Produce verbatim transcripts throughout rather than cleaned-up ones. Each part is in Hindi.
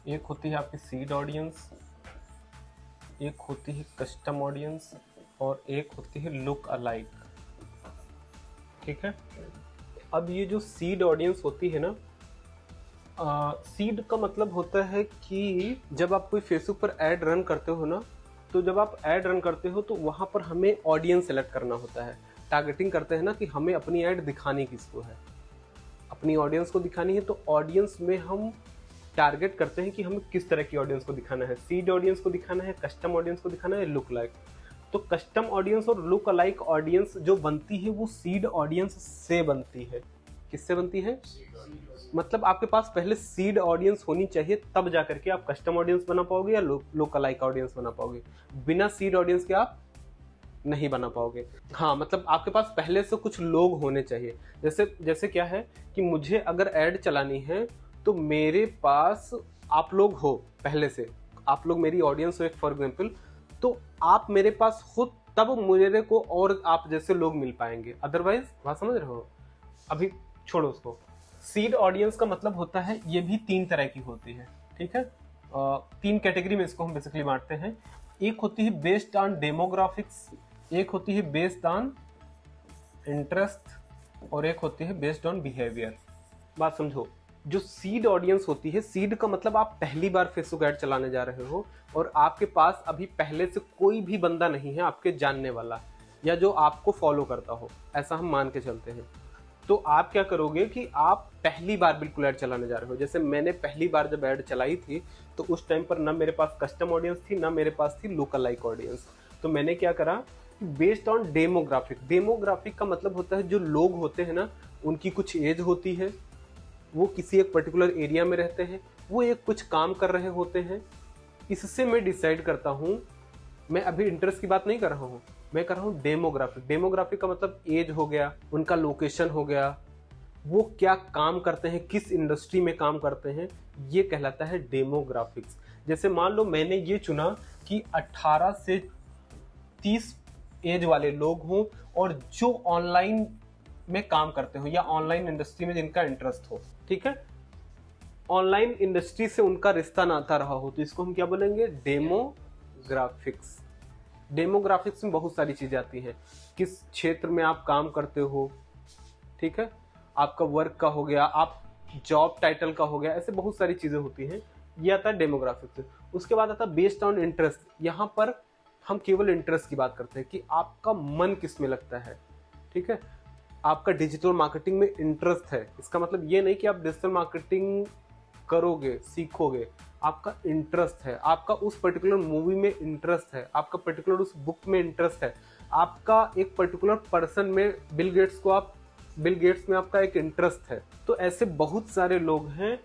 एक होती है आपकी सीड ऑडियंस, एक होती है कस्टम ऑडियंस और एक होती है लुक अलाइक। ठीक है, अब ये जो सीड ऑडियंस होती है ना, सीड का मतलब होता है कि जब आप कोई फेसबुक पर ऐड रन करते हो ना, तो जब आप ऐड रन करते हो तो वहाँ पर हमें ऑडियंस सेलेक्ट करना होता है। टारगेटिंग करते हैं ना कि हमें अपनी ऐड दिखानी किसको है, अपनी ऑडियंस को दिखानी है। तो ऑडियंस में हम टारगेट करते हैं कि हमें किस तरह की ऑडियंस को दिखाना है, सीड ऑडियंस को दिखाना है, कस्टम ऑडियंस को दिखाना है, लुक लाइक। तो कस्टम ऑडियंस और लुक अलाइक ऑडियंस जो बनती है वो सीड ऑडियंस से बनती है। किससे बनती है? मतलब आपके पास पहले सीड ऑडियंस होनी चाहिए, तब जाकर के आप कस्टम ऑडियंस बना पाओगे या लुक अलाइक ऑडियंस बना पाओगे। बिना सीड ऑडियंस के आप नहीं बना पाओगे। हाँ, मतलब आपके पास पहले से कुछ लोग होने चाहिए। जैसे जैसे क्या है कि मुझे अगर ऐड चलानी है तो मेरे पास आप लोग हो, पहले से आप लोग मेरी ऑडियंस हो फॉर एग्जाम्पल, तो आप मेरे पास हो तब मेरे को और आप जैसे लोग मिल पाएंगे, अदरवाइज बात समझ रहे हो? अभी छोड़ो उसको। सीड ऑडियंस का मतलब होता है, ये भी तीन तरह की होती है। ठीक है, आ, तीन कैटेगरी में इसको हम बेसिकली बांटते हैं। एक होती है बेस्ड ऑन डेमोग्राफिक्स, एक होती है बेस्ड ऑन इंटरेस्ट और एक होती है बेस्ड ऑन बिहेवियर। बात समझो, जो सीड ऑडियंस होती है, सीड का मतलब आप पहली बार फेसबुक ऐड चलाने जा रहे हो और आपके पास अभी पहले से कोई भी बंदा नहीं है आपके जानने वाला या जो आपको फॉलो करता हो, ऐसा हम मान के चलते हैं। तो आप क्या करोगे कि आप पहली बार बिल्कुल ऐड चलाने जा रहे हो। जैसे मैंने पहली बार जब ऐड चलाई थी तो उस टाइम पर ना मेरे पास कस्टम ऑडियंस थी, ना मेरे पास थी लुक अलाइक ऑडियंस। तो मैंने क्या करा, बेस्ड ऑन डेमोग्राफिक। डेमोग्राफिक का मतलब होता है जो लोग होते हैं ना, उनकी कुछ एज होती है, वो किसी एक पर्टिकुलर एरिया में रहते हैं, वो एक कुछ काम कर रहे होते हैं। इससे मैं डिसाइड करता हूँ, मैं अभी इंटरेस्ट की बात नहीं कर रहा हूँ, मैं कर रहा हूँ डेमोग्राफिक। डेमोग्राफिक का मतलब एज हो गया, उनका लोकेशन हो गया, वो क्या काम करते हैं, किस इंडस्ट्री में काम करते हैं, ये कहलाता है डेमोग्राफिक्स। जैसे मान लो मैंने ये चुना कि अठारह से तीस एज वाले लोग हों और जो ऑनलाइन में काम करते हो या ऑनलाइन इंडस्ट्री में जिनका इंटरेस्ट हो। ठीक है, ऑनलाइन इंडस्ट्री से उनका रिश्ता नाता रहा हो, तो इसको हम क्या बोलेंगे? डेमोग्राफिक्स। डेमोग्राफिक्स में बहुत सारी चीजें आती हैं, किस क्षेत्र में आप काम करते हो, ठीक है, आपका वर्क का हो गया, आप जॉब टाइटल का हो गया, ऐसे बहुत सारी चीजें होती हैं। ये आता है डेमोग्राफिक्स। उसके बाद आता है बेस्ड ऑन इंटरेस्ट। यहाँ पर हम केवल इंटरेस्ट की बात करते हैं कि आपका मन किस में लगता है। ठीक है, आपका डिजिटल मार्केटिंग में इंटरेस्ट है, इसका मतलब ये नहीं कि आप डिजिटल मार्केटिंग करोगे, सीखोगे, आपका इंटरेस्ट है, आपका उस पर्टिकुलर मूवी में इंटरेस्ट है, आपका पर्टिकुलर उस बुक में इंटरेस्ट है, आपका एक पर्टिकुलर पर्सन में, बिल गेट्स को आप बिल गेट्स में आपका एक इंटरेस्ट है। तो ऐसे बहुत सारे लोग हैं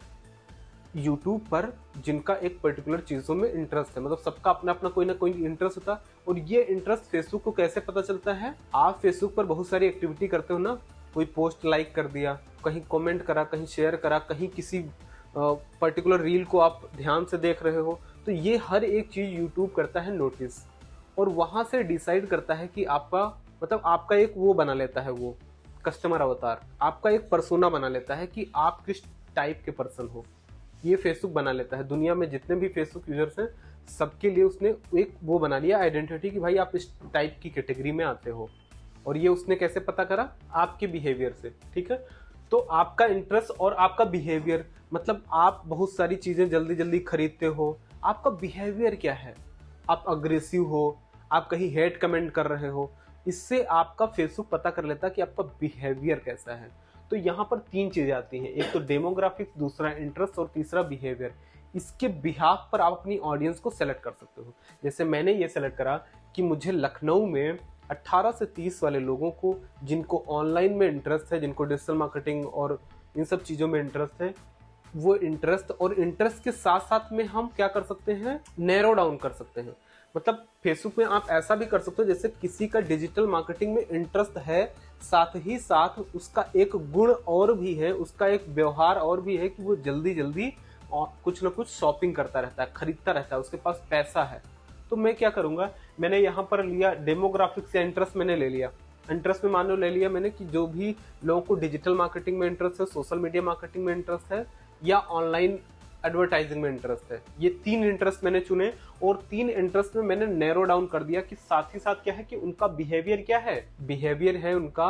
यूट्यूब पर जिनका एक पर्टिकुलर चीजों में इंटरेस्ट है, मतलब सबका अपना अपना कोई ना कोई इंटरेस्ट होता है। और ये इंटरेस्ट फेसबुक को कैसे पता चलता है? आप फेसबुक पर बहुत सारी एक्टिविटी करते हो ना, कोई पोस्ट लाइक कर दिया, कहीं कमेंट करा, कहीं शेयर करा, कहीं किसी पर्टिकुलर रील को आप ध्यान से देख रहे हो, तो ये हर एक चीज यूट्यूब करता है नोटिस, और वहां से डिसाइड करता है कि आपका मतलब आपका एक वो बना लेता है, वो कस्टमर अवतार, आपका एक पर्सोना बना लेता है कि आप किस टाइप के पर्सन हो। ये फेसबुक बना लेता है। दुनिया में जितने भी फेसबुक यूजर्स हैं सबके लिए उसने एक वो बना लिया आइडेंटिटी कि भाई आप इस टाइप की कैटेगरी में आते हो। और ये उसने कैसे पता करा? आपके बिहेवियर से। ठीक है, तो आपका इंटरेस्ट और आपका बिहेवियर, मतलब आप बहुत सारी चीजें जल्दी जल्दी खरीदते हो, आपका बिहेवियर क्या है? आप अग्रेसिव हो, आप कहीं हेट कमेंट कर रहे हो, इससे आपका फेसबुक पता कर लेता है कि आपका बिहेवियर कैसा है। तो यहाँ पर तीन चीजें आती हैं, एक तो डेमोग्राफिक्स, दूसरा इंटरेस्ट और तीसरा बिहेवियर। इसके बिहाफ पर आप अपनी ऑडियंस को सेलेक्ट कर सकते हो। जैसे मैंने ये सेलेक्ट करा कि मुझे लखनऊ में अठारह से तीस वाले लोगों को, जिनको ऑनलाइन में इंटरेस्ट है, जिनको डिजिटल मार्केटिंग और इन सब चीज़ों में इंटरेस्ट है, वो इंटरेस्ट और इंटरेस्ट के साथ साथ में हम क्या कर सकते हैं? नैरो डाउन कर सकते हैं। मतलब फेसबुक में आप ऐसा भी कर सकते हो, जैसे किसी का डिजिटल मार्केटिंग में इंटरेस्ट है, साथ ही साथ उसका एक गुण और भी है, उसका एक व्यवहार और भी है कि वो जल्दी जल्दी कुछ ना कुछ शॉपिंग करता रहता है, खरीदता रहता है, उसके पास पैसा है। तो मैं क्या करूंगा, मैंने यहाँ पर लिया डेमोग्राफिक्स या इंटरेस्ट मैंने ले लिया। इंटरेस्ट में मान लो ले लिया मैंने कि जो भी लोगों को डिजिटल मार्केटिंग में इंटरेस्ट है, सोशल मीडिया मार्केटिंग में इंटरेस्ट है, या ऑनलाइन एडवर्टाइजिंग में इंटरेस्ट है। ये तीन इंटरेस्ट मैंने चुने और तीन इंटरेस्ट में मैंने नैरो डाउन कर दिया कि साथ ही साथ क्या है कि उनका बिहेवियर क्या है, बिहेवियर है उनका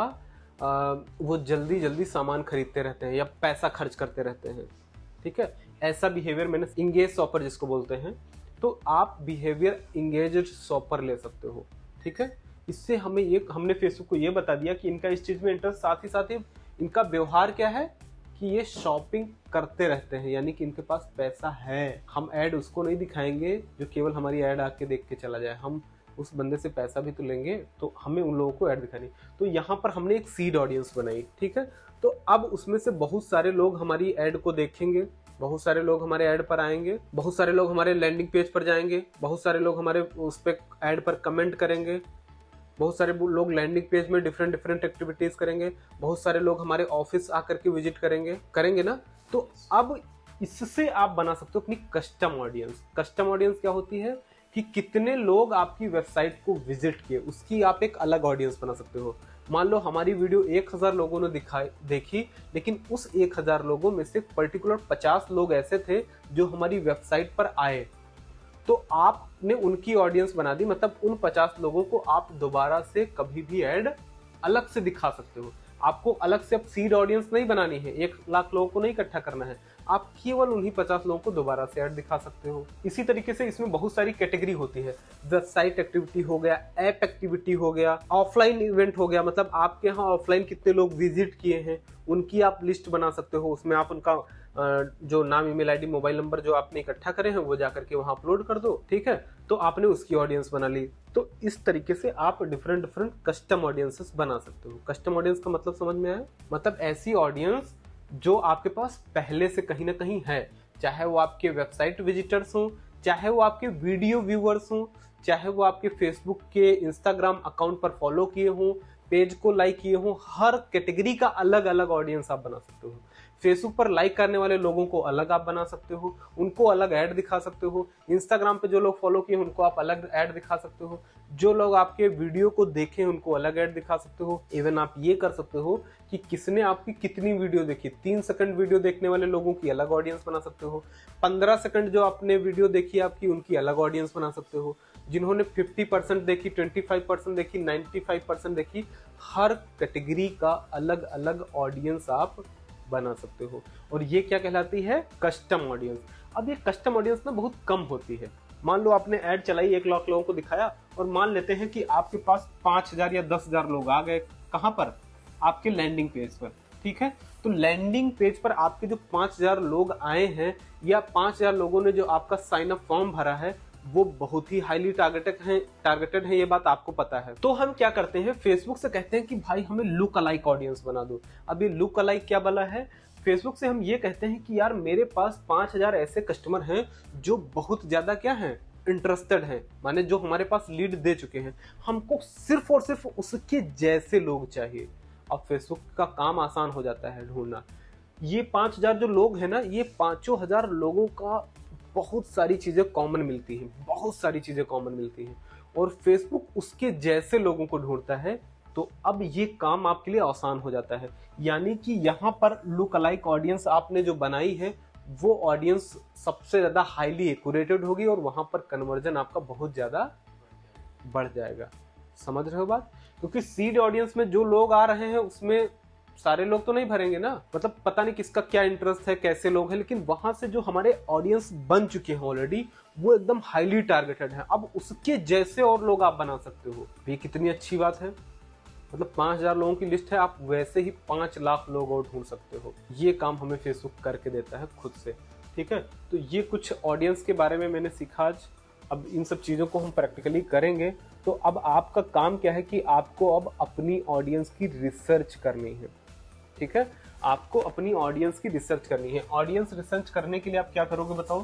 आ, वो जल्दी जल्दी सामान खरीदते रहते हैं या पैसा खर्च करते रहते हैं। ठीक है, ऐसा बिहेवियर मैंने इंगेज शॉपर जिसको बोलते हैं, तो आप बिहेवियर इंगेज शॉपर ले सकते हो। ठीक है, इससे हमें ये हमने फेसबुक को ये बता दिया कि इनका इस चीज में इंटरेस्ट, साथ ही साथ ही इनका व्यवहार क्या है कि ये शॉपिंग करते रहते हैं, यानी कि इनके पास पैसा है। हम ऐड उसको नहीं दिखाएंगे जो केवल हमारी ऐड आके देख के चला जाए, हम उस बंदे से पैसा भी तो लेंगे, तो हमें उन लोगों को ऐड दिखानी। तो यहाँ पर हमने एक सीड ऑडियंस बनाई। ठीक है, तो अब उसमें से बहुत सारे लोग हमारी ऐड को देखेंगे, बहुत सारे लोग हमारे ऐड पर आएंगे, बहुत सारे लोग हमारे लैंडिंग पेज पर जाएंगे, बहुत सारे लोग हमारे उस पर ऐड पर कमेंट करेंगे, बहुत सारे लोग लैंडिंग पेज में डिफरेंट डिफरेंट एक्टिविटीज करेंगे, बहुत सारे लोग हमारे ऑफिस आकर के विजिट करेंगे करेंगे ना। तो अब इससे आप बना सकते हो अपनी कस्टम ऑडियंस। कस्टम ऑडियंस क्या होती है कि कितने लोग आपकी वेबसाइट को विजिट किए, उसकी आप एक अलग ऑडियंस बना सकते हो। मान लो हमारी वीडियो एक हजार लोगों ने दिखाई देखी, लेकिन उस एक हजार लोगों में से पर्टिकुलर पचास लोग ऐसे थे जो हमारी वेबसाइट पर आए, तो आपने उनकी ऑडियंस बना दी। मतलब उन पचास लोगों को आप दोबारा से कभी भी ऐड अलग से दिखा सकते हो। आपको अलग से अब सीड ऑडियंस नहीं बनानी है, एक लाख लोगों को नहीं इकट्ठा करना है, आप केवल उन्हीं पचास लोगों को दोबारा से ऐड दिखा सकते हो। इसी तरीके से इसमें बहुत सारी कैटेगरी होती है। वेबसाइट एक्टिविटी हो गया, ऐप एक्टिविटी हो गया, ऑफलाइन इवेंट हो गया, मतलब आपके यहाँ ऑफलाइन कितने लोग विजिट किए हैं उनकी आप लिस्ट बना सकते हो। उसमें आप उनका जो नाम, ईमेल आईडी, मोबाइल नंबर जो आपने इकट्ठा करे हैं वो जाकर के वहां अपलोड कर दो। ठीक है, तो आपने उसकी ऑडियंस बना ली। तो इस तरीके से आप डिफरेंट डिफरेंट कस्टम ऑडियंसेस बना सकते हो। कस्टम ऑडियंस का मतलब समझ में आया? मतलब ऐसी ऑडियंस जो आपके पास पहले से कहीं ना कहीं है, चाहे वो आपके वेबसाइट विजिटर्स हो, चाहे वो आपके वीडियो व्यूअर्स हो, चाहे वो आपके फेसबुक के इंस्टाग्राम अकाउंट पर फॉलो किए हो, पेज को लाइक किए हो। हर कैटेगरी का अलग अलग ऑडियंस आप बना सकते हो। फेसबुक पर लाइक करने वाले लोगों को अलग आप बना सकते हो, उनको अलग ऐड दिखा सकते हो। इंस्टाग्राम पे जो लोग फॉलो किए उनको आप अलग ऐड दिखा सकते हो। जो लोग आपके वीडियो को देखें उनको अलग ऐड दिखा सकते हो। इवन आप ये कर सकते हो कि किसने आपकी कितनी वीडियो देखी, तीन सेकंड वीडियो देखने वाले लोगों की अलग ऑडियंस बना सकते हो। पंद्रह सेकंड जो आपने वीडियो देखी आपकी, उनकी अलग ऑडियंस बना सकते हो। जिन्होंने पचास परसेंट देखी, पच्चीस परसेंट देखी, पचानवे परसेंट देखी, हर कैटेगरी का अलग अलग ऑडियंस आप बना सकते हो। और ये क्या कहलाती है? Custom audience. अब ये कस्टम ऑडियंस ना बहुत कम होती है। मान लो आपने ऐड चलाई, एक लाख लोगों को दिखाया, और मान लेते हैं कि आपके पास पांच हजार या दस हजार लोग आ गए। कहां पर? आपके लैंडिंग पेज पर। ठीक है, तो लैंडिंग पेज पर आपके जो पांच हजार लोग आए हैं या पांच हजार लोगों ने जो आपका साइन अप फॉर्म भरा है, वो बहुत ही हाईली टारगेटेड है टारगेटेड है ये बात आपको पता है। तो हम क्या करते हैं, फेसबुक से कहते हैं कि भाई हमें लुक अलाइक ऑडियंस बना दो। अब ये लुक अलाइक क्या बला है? फेसबुक से हम ये कहते हैं कि यार मेरे पास पांच हजार ऐसे कस्टमर हैं जो बहुत ज्यादा क्या हैं, इंटरेस्टेड हैं, माने जो हमारे पास लीड दे चुके हैं, हमको सिर्फ और सिर्फ उसके जैसे लोग चाहिए। अब फेसबुक का काम आसान हो जाता है ढूंढना। ये पांच हजार जो लोग हैं ना, ये पांचों हजार लोगों का बहुत सारी चीजें कॉमन मिलती हैं, बहुत सारी चीजें कॉमन मिलती हैं, और फेसबुक उसके जैसे लोगों को ढूंढता है। तो अब ये काम आपके लिए आसान हो जाता है। यानी कि यहाँ पर लुक अलाइक ऑडियंस आपने जो बनाई है वो ऑडियंस सबसे ज्यादा हाईली एक्यूरेटेड होगी और वहां पर कन्वर्जन आपका बहुत ज्यादा बढ़ जाएगा। समझ रहे हो बात? क्योंकि सीड ऑडियंस में जो लोग आ रहे हैं उसमें सारे लोग तो नहीं भरेंगे ना, मतलब पता नहीं किसका क्या इंटरेस्ट है, कैसे लोग हैं, लेकिन वहां से जो हमारे ऑडियंस बन चुके हैं ऑलरेडी, वो एकदम हाईली टारगेटेड है। अब उसके जैसे और लोग आप बना सकते हो। ये कितनी अच्छी बात है। मतलब पांच हजार लोगों की लिस्ट है, आप वैसे ही पांच लाख लोग और ढूंढ सकते हो। ये काम हमें फेसबुक करके देता है खुद से। ठीक है, तो ये कुछ ऑडियंस के बारे में मैंने सीखा आज। अब इन सब चीजों को हम प्रैक्टिकली करेंगे। तो अब आपका काम क्या है कि आपको अब अपनी ऑडियंस की रिसर्च करनी है। ठीक है, आपको अपनी ऑडियंस की रिसर्च करनी है। ऑडियंस रिसर्च करने के लिए आप क्या करोगे बताओ?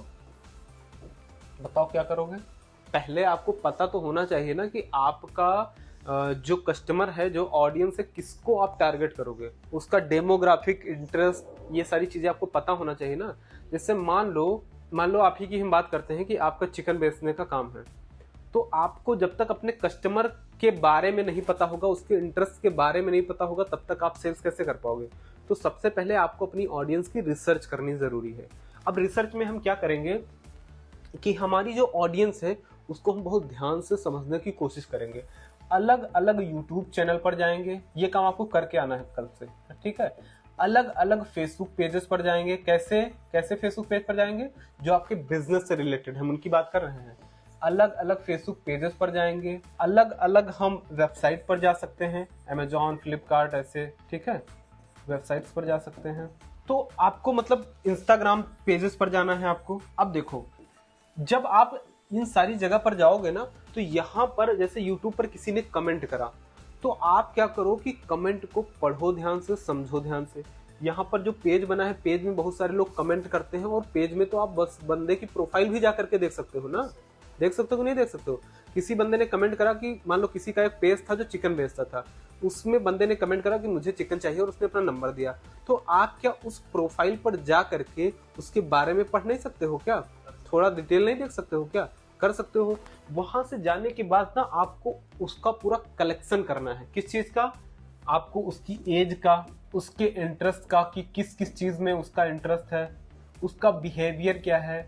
बताओ क्या करोगे? पहले आपको पता तो होना चाहिए ना कि आपका जो कस्टमर है, जो ऑडियंस है, किसको आप टारगेट करोगे, उसका डेमोग्राफिक, इंटरेस्ट, ये सारी चीजें आपको पता होना चाहिए ना। जैसे मान लो मान लो आप ही की हम बात करते हैं कि आपका चिकन बेचने का काम है, तो आपको जब तक अपने कस्टमर के बारे में नहीं पता होगा, उसके इंटरेस्ट के बारे में नहीं पता होगा, तब तक आप सेल्स कैसे कर पाओगे? तो सबसे पहले आपको अपनी ऑडियंस की रिसर्च करनी जरूरी है। अब रिसर्च में हम क्या करेंगे कि हमारी जो ऑडियंस है उसको हम बहुत ध्यान से समझने की कोशिश करेंगे। अलग अलग यूट्यूब चैनल पर जाएंगे, ये काम आपको करके आना है कल से, ठीक है। अलग अलग फेसबुक पेजेस पर जाएंगे। कैसे कैसे फेसबुक पेज पर जाएंगे? जो आपके बिजनेस से रिलेटेड हम उनकी बात कर रहे हैं। अलग अलग फेसबुक पेजेस पर जाएंगे। अलग अलग हम वेबसाइट पर जा सकते हैं, अमेजॉन, फ्लिपकार्ट, ऐसे, ठीक है, वेबसाइट्स पर जा सकते हैं। तो आपको मतलब इंस्टाग्राम पेजेस पर जाना है आपको। अब देखो, जब आप इन सारी जगह पर जाओगे ना, तो यहाँ पर जैसे यूट्यूब पर किसी ने कमेंट करा, तो आप क्या करो कि कमेंट को पढ़ो ध्यान से, समझो ध्यान से। यहाँ पर जो पेज बना है, पेज में बहुत सारे लोग कमेंट करते हैं, और पेज में तो आप बस बंदे की प्रोफाइल भी जा करके देख सकते हो ना, देख सकते हो कि नहीं देख सकते हो। किसी बंदे ने कमेंट करा कि मान लो किसी का एक पेज था जो चिकन बेचता था, उसमें बंदे ने कमेंट करा कि मुझे चिकन चाहिए, और उसने अपना नंबर दिया। तो आप क्या उस प्रोफाइल पर जा करके उसके बारे में पढ़ नहीं सकते हो क्या? थोड़ा डिटेल नहीं देख सकते हो क्या? कर सकते हो। वहां से जाने के बाद ना आपको उसका पूरा कलेक्शन करना है। किस चीज का? आपको उसकी एज का, उसके इंटरेस्ट का, कि किस किस चीज में उसका इंटरेस्ट है, उसका बिहेवियर क्या है,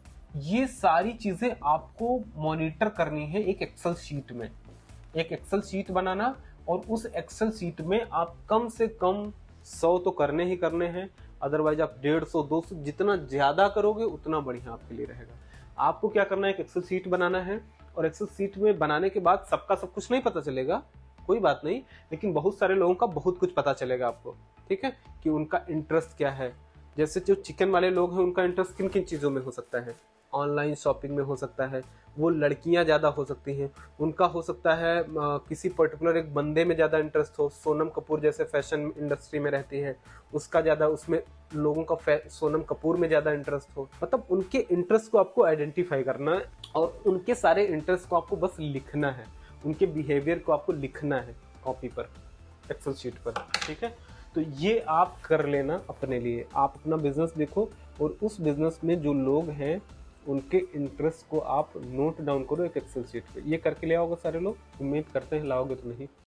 ये सारी चीजें आपको मॉनिटर करनी है एक एक्सेल शीट में। एक एक्सेल शीट बनाना, और उस एक्सेल शीट में आप कम से कम सौ तो करने ही करने हैं, अदरवाइज आप डेढ़ सौ दो सौ जितना ज्यादा करोगे उतना बढ़िया आपके लिए रहेगा। आपको क्या करना है, एक एक्सेल शीट बनाना है, और एक्सेल शीट में बनाने के बाद सबका सब कुछ नहीं पता चलेगा, कोई बात नहीं, लेकिन बहुत सारे लोगों का बहुत कुछ पता चलेगा आपको, ठीक है, कि उनका इंटरेस्ट क्या है। जैसे जो चिकन वाले लोग हैं, उनका इंटरेस्ट किन किन चीज़ों में हो सकता है? ऑनलाइन शॉपिंग में हो सकता है, वो लड़कियां ज़्यादा हो सकती हैं, उनका हो सकता है आ, किसी पर्टिकुलर एक बंदे में ज़्यादा इंटरेस्ट हो। सोनम कपूर जैसे फैशन इंडस्ट्री में रहती है, उसका ज़्यादा, उसमें लोगों का सोनम कपूर में ज़्यादा इंटरेस्ट हो। मतलब उनके इंटरेस्ट को आपको आइडेंटिफाई करना है, और उनके सारे इंटरेस्ट को आपको बस लिखना है, उनके बिहेवियर को आपको लिखना है कॉपी पर, एक्सेल शीट पर, ठीक है। तो ये आप कर लेना अपने लिए। आप अपना बिजनेस देखो, और उस बिजनेस में जो लोग हैं उनके इंटरेस्ट को आप नोट डाउन करो एक एक्सेल शीट पे। ये करके ले आओगे सारे लोग? उम्मीद करते हैं लाओगे तो नहीं।